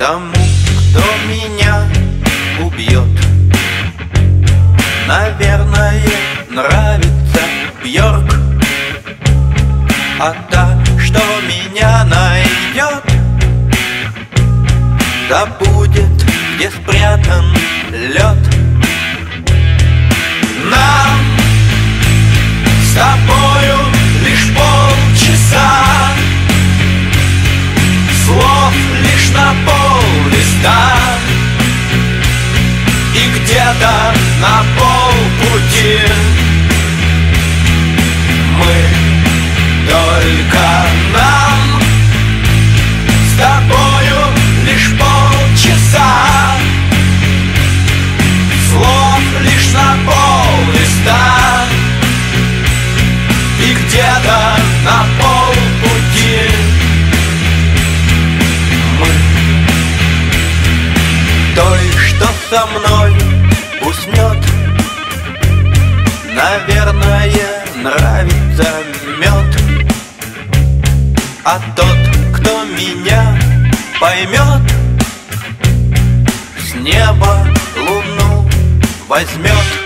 тому, кто меня убьет. Наверное, нравится Бьорк, а та, что меня найдет, забудет, где спрятан лед. Нам с тобою лишь полчаса, слов лишь на пол-листа, и где-то на полпути мы, только нам с тобою лишь полчаса, слов лишь на пол-листа, и где-то на полпути мы. Той, что со мной уснет, наверное, нравится мед, а тот, кто меня поймет, с неба луну возьмет.